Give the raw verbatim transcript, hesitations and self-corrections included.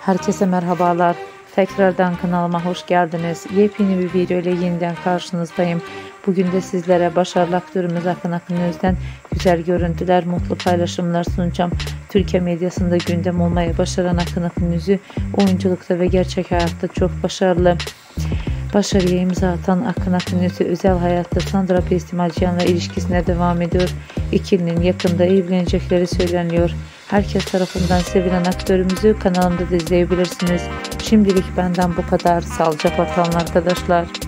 Herkese merhabalar. Tekrardan kanalıma hoş geldiniz. Yepyeni bir video ile yeniden karşınızdayım. Bugün de sizlere başarılı aktörümüz Akın Akınöz'den güzel görüntüler, mutlu paylaşımlar sunacağım. Türkiye medyasında gündem olmayı başaran Akın Akınöz'ü oyunculukta ve gerçek hayatta çok başarılı. Başarıya imza atan Akın Akınöz'ü özel hayatta Sandra Pestimacıyan'la ilişkisine devam ediyor. İkilinin yakında evlenecekleri söyleniyor. Herkes tarafından sevilen aktörümüzü kanalımda da izleyebilirsiniz. Şimdilik benden bu kadar. Sağlıcakla kalın arkadaşlar.